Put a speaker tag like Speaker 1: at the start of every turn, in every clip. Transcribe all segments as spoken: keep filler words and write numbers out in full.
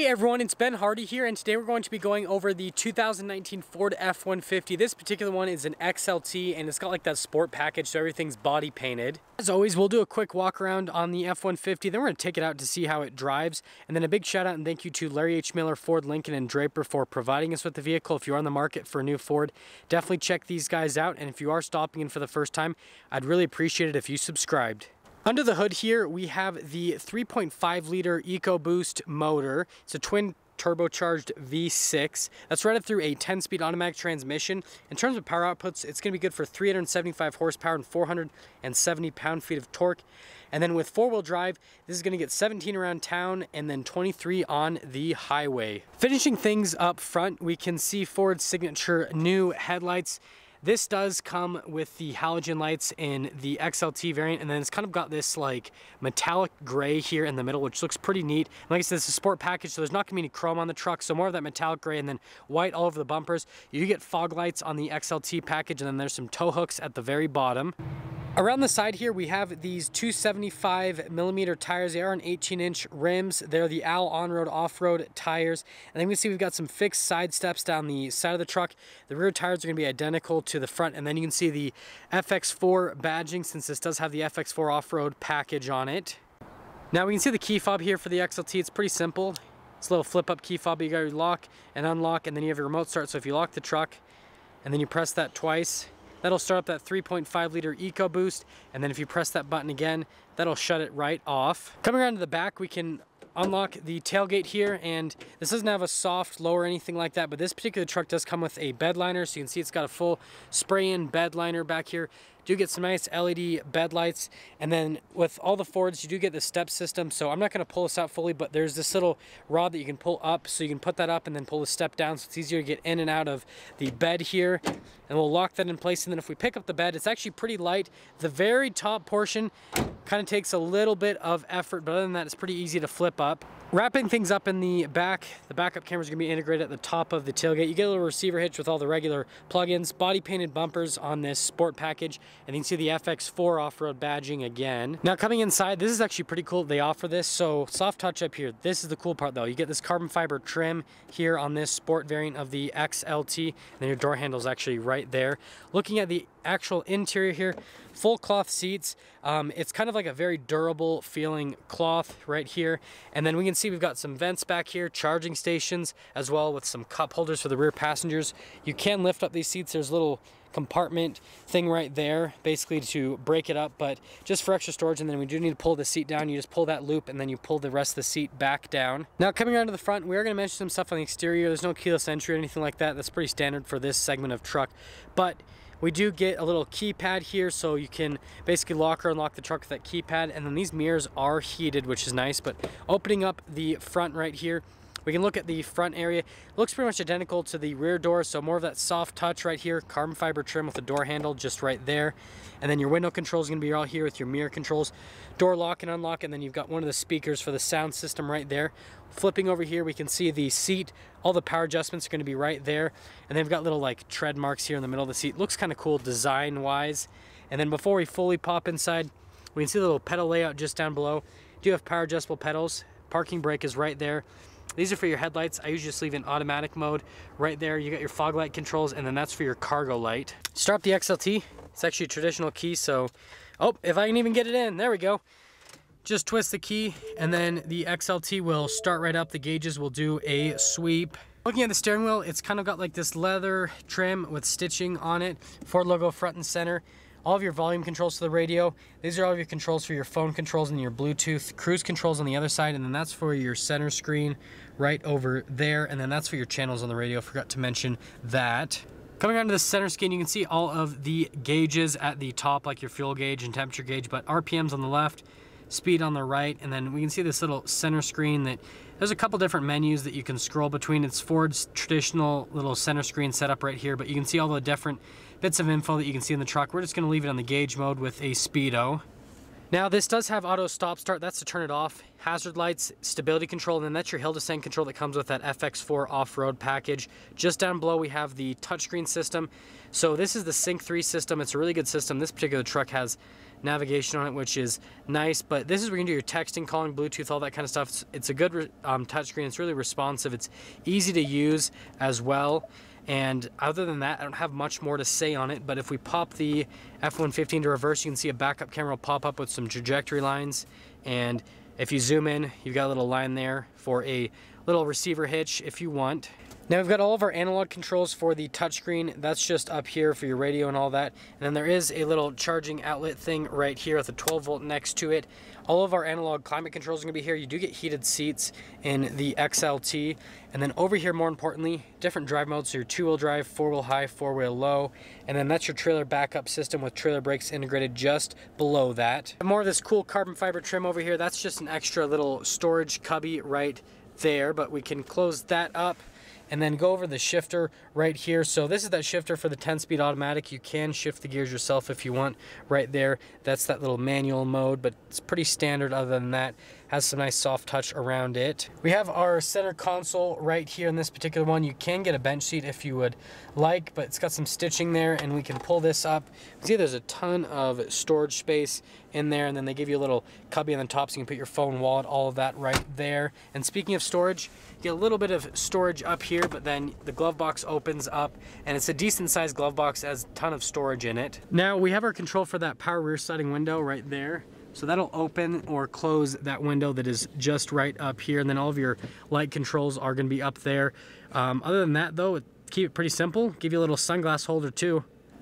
Speaker 1: Hey everyone, it's Ben Hardy here, and today we're going to be going over the two thousand nineteen Ford F one fifty. This particular one is an X L T, and it's got like that sport package, so everything's body painted. As always, we'll do a quick walk around on the F one fifty, then we're going to take it out to see how it drives. And then a big shout out and thank you to Larry H. Miller, Ford, Lincoln, and Draper for providing us with the vehicle. If you're on the market for a new Ford, definitely check these guys out. And if you are stopping in for the first time, I'd really appreciate it if you subscribed. Under the hood here, we have the three point five liter EcoBoost motor. It's a twin turbocharged V six. That's running through a ten speed automatic transmission. In terms of power outputs, it's going to be good for three hundred seventy-five horsepower and four hundred seventy pound-feet of torque. And then with four-wheel drive, this is going to get seventeen around town and then twenty-three on the highway. Finishing things up front, we can see Ford's signature new headlights. This does come with the halogen lights in the X L T variant, and then it's kind of got this like metallic gray here in the middle, which looks pretty neat. And like I said, it's a sport package, so there's not gonna be any chrome on the truck, so more of that metallic gray and then white all over the bumpers. You get fog lights on the X L T package, and then there's some tow hooks at the very bottom. Around the side here, we have these two seventy-five millimeter tires. They are on eighteen inch rims. They're the Al on-road, off-road tires. And then we see we've got some fixed side steps down the side of the truck. The rear tires are gonna be identical to the front. And then you can see the F X four badging, since this does have the F X four off-road package on it. Now we can see the key fob here for the X L T. It's pretty simple. It's a little flip-up key fob. You got your lock and unlock, and then you have your remote start. So if you lock the truck and then you press that twice, that'll start up that three point five liter EcoBoost, and then if you press that button again, that'll shut it right off. Coming around to the back, we can unlock the tailgate here, and this doesn't have a soft low or anything like that, but this particular truck does come with a bed liner, so you can see it's got a full spray-in bed liner back here. Do get some nice L E D bed lights, and then with all the Fords, you do get the step system, so I'm not going to pull this out fully, but there's this little rod that you can pull up, so you can put that up and then pull the step down, so it's easier to get in and out of the bed here, and we'll lock that in place. And then if we pick up the bed, it's actually pretty light. The very top portion kind of takes a little bit of effort, but other than that, it's pretty easy to flip up. Wrapping things up in the back, the backup camera is going to be integrated at the top of the tailgate. You get a little receiver hitch with all the regular plugins, body painted bumpers on this sport package, and you can see the F X four off-road badging again. Now coming inside, this is actually pretty cool. They offer this, so soft touch up here. This is the cool part though. You get this carbon fiber trim here on this sport variant of the X L T, and then your door handle is actually right there. Looking at the actual interior here, full cloth seats. Um, it's kind of like a very durable feeling cloth right here. And then we can see we've got some vents back here, charging stations, as well with some cup holders for the rear passengers. You can lift up these seats. There's a little compartment thing right there, basically to break it up, but just for extra storage. And then we do need to pull the seat down. You just pull that loop and then you pull the rest of the seat back down. Now coming around to the front, we are going to mention some stuff on the exterior. There's no keyless entry or anything like that. That's pretty standard for this segment of truck, but we do get a little keypad here, so you can basically lock or unlock the truck with that keypad. And then these mirrors are heated, which is nice. But opening up the front right here, we can look at the front area. It looks pretty much identical to the rear door, so more of that soft touch right here. Carbon fiber trim with the door handle just right there. And then your window controls is going to be all here with your mirror controls. Door lock and unlock, and then you've got one of the speakers for the sound system right there. Flipping over here, we can see the seat. All the power adjustments are going to be right there. And they've got little like tread marks here in the middle of the seat. Looks kind of cool design-wise. And then before we fully pop inside, we can see the little pedal layout just down below. Do have power adjustable pedals. Parking brake is right there. These are for your headlights. I usually just leave in automatic mode right there. You got your fog light controls, and then that's for your cargo light. Start up the X L T. It's actually a traditional key, so, oh, if I can even get it in, there we go. Just twist the key, and then the X L T will start right up. The gauges will do a sweep. Looking at the steering wheel, it's kind of got like this leather trim with stitching on it. Ford logo front and center. All of your volume controls to the radio. These are all of your controls for your phone controls and your Bluetooth. Cruise controls on the other side, and then that's for your center screen right over there. And then that's for your channels on the radio. Forgot to mention that. Coming onto the center screen, you can see all of the gauges at the top, like your fuel gauge and temperature gauge, but R P Ms on the left, speed on the right, and then we can see this little center screen that there's a couple different menus that you can scroll between. It's Ford's traditional little center screen setup right here, but you can see all the different bits of info that you can see in the truck. We're just going to leave it on the gauge mode with a speedo. Now this does have auto stop start, that's to turn it off. Hazard lights, stability control, and then that's your hill descent control that comes with that F X four off-road package. Just down below we have the touchscreen system. So this is the Sync three system. It's a really good system. This particular truck has navigation on it, which is nice. But this is where you can do your texting, calling, Bluetooth, all that kind of stuff. It's, it's a good um, touchscreen. It's really responsive. It's easy to use as well. And other than that, I don't have much more to say on it, but if we pop the F one fifty into reverse, you can see a backup camera will pop up with some trajectory lines. And if you zoom in, you've got a little line there for a little receiver hitch if you want. Now we've got all of our analog controls for the touchscreen. That's just up here for your radio and all that. And then there is a little charging outlet thing right here with a twelve volt next to it. All of our analog climate controls are gonna be here. You do get heated seats in the X L T. And then over here, more importantly, different drive modes. So your two-wheel drive, four-wheel high, four-wheel low. And then that's your trailer backup system with trailer brakes integrated just below that. More of this cool carbon fiber trim over here. That's just an extra little storage cubby right there, but we can close that up and then go over the shifter right here. So this is that shifter for the ten speed automatic. You can shift the gears yourself if you want right there. That's that little manual mode, but it's pretty standard. Other than that, has some nice soft touch around it. We have our center console right here in this particular one. You can get a bench seat if you would like, but it's got some stitching there, and we can pull this up. See, there's a ton of storage space in there, and then they give you a little cubby on the top so you can put your phone, wallet, all of that right there. And speaking of storage, you get a little bit of storage up here, but then the glove box opens up, and it's a decent sized glove box, has a ton of storage in it. Now we have our control for that power rear sliding window right there. So that'll open or close that window that is just right up here, and then all of your light controls are going to be up there. Um, other than that though, keep it pretty simple. Give you a little sunglass holder too.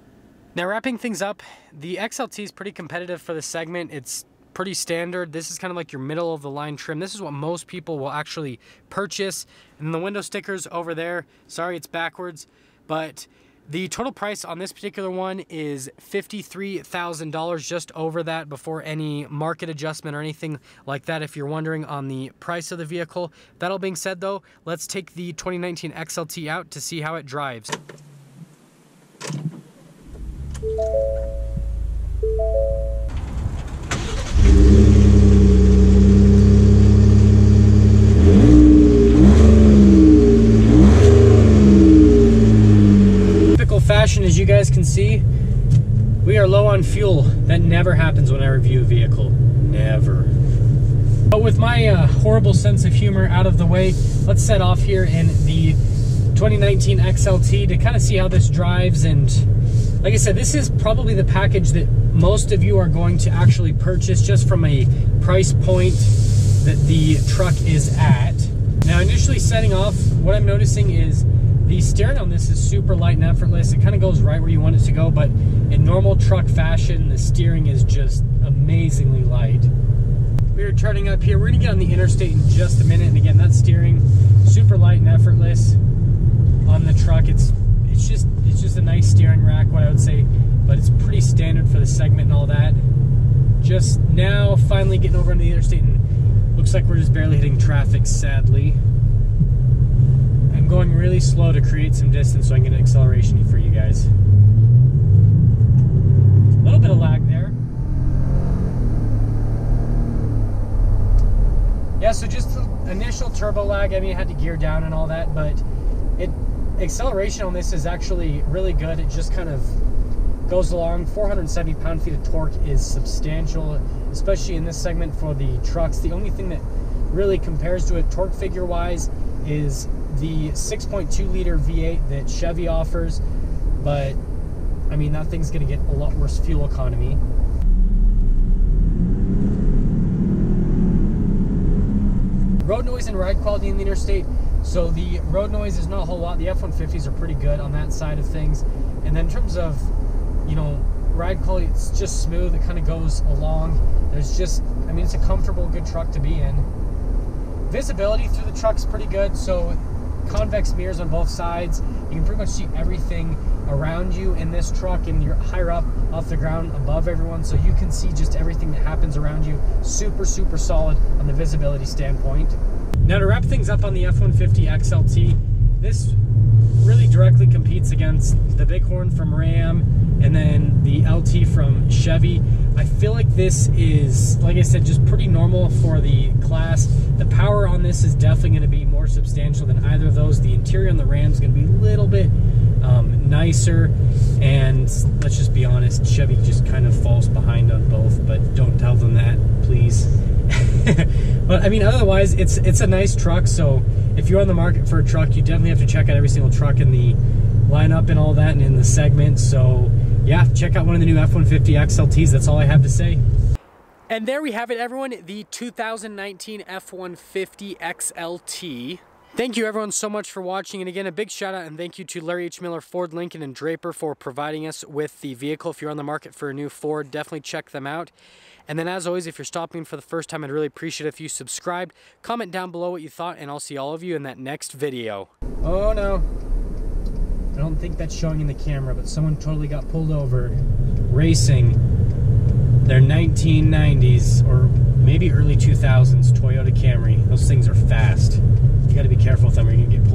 Speaker 1: Now wrapping things up, the X L T is pretty competitive for the segment. It's pretty standard. This is kind of like your middle of the line trim. This is what most people will actually purchase. And the window stickers over there, sorry it's backwards, but the total price on this particular one is fifty-three thousand dollars, just over that before any market adjustment or anything like that, if you're wondering on the price of the vehicle. That all being said though, let's take the twenty nineteen X L T out to see how it drives. Fashion, as you guys can see, we are low on fuel. That never happens when I review a vehicle. Never. But with my uh, horrible sense of humor out of the way, let's set off here in the twenty nineteen X L T to kind of see how this drives. And like I said, this is probably the package that most of you are going to actually purchase, just from a price point that the truck is at. Now, initially setting off, what I'm noticing is the steering on this is super light and effortless. It kind of goes right where you want it to go, but in normal truck fashion, the steering is just amazingly light. We're turning up here. We're gonna get on the interstate in just a minute, and again, that steering, super light and effortless on the truck. It's it's just it's just a nice steering rack, what I would say, but it's pretty standard for the segment and all that. Just now, finally getting over on the interstate, and looks like we're just barely hitting traffic, sadly. I'm going really slow to create some distance so I can get an acceleration for you guys. A little bit of lag there. Yeah, so just the initial turbo lag. I mean, I had to gear down and all that, but it acceleration on this is actually really good. It just kind of goes along. four hundred seventy pound-feet of torque is substantial, especially in this segment for the trucks. The only thing that really compares to it torque figure-wise is the six point two liter V eight that Chevy offers, but I mean, that thing's gonna get a lot worse fuel economy. Road noise and ride quality in the interstate. So the road noise is not a whole lot. The F one fifties are pretty good on that side of things. And then in terms of, you know, ride quality, it's just smooth. It kind of goes along. There's just, I mean, it's a comfortable, good truck to be in. Visibility through the truck's pretty good. So convex mirrors on both sides. You can pretty much see everything around you in this truck, and you're higher up off the ground above everyone, so you can see just everything that happens around you. Super, super solid on the visibility standpoint. Now to wrap things up on the F one fifty X L T, this really directly competes against the Bighorn from Ram and then the L T from Chevy. I feel like this is, like I said, just pretty normal for the class. The power on this is definitely going to be more substantial than either of those. The interior on the Ram is going to be a little bit um, nicer, and let's just be honest, Chevy just kind of falls behind on both, but don't tell them that, please. But I mean, otherwise, it's it's a nice truck, so if you're on the market for a truck, you definitely have to check out every single truck in the lineup and all that, and in the segment. So yeah, check out one of the new F one fifty X L Ts. That's all I have to say. And there we have it, everyone, the two thousand nineteen F one fifty X L T. Thank you everyone so much for watching, and again, a big shout out and thank you to Larry H. Miller, Ford, Lincoln, and Draper for providing us with the vehicle. If you're on the market for a new Ford, definitely check them out. And then as always, if you're stopping for the first time, I'd really appreciate it if you subscribed. Comment down below what you thought, and I'll see all of you in that next video. Oh no. I don't think that's showing in the camera, but someone totally got pulled over racing their nineteen nineties or maybe early two thousands Toyota Camry. Those things are fast. You gotta be careful with them or you're gonna get pulled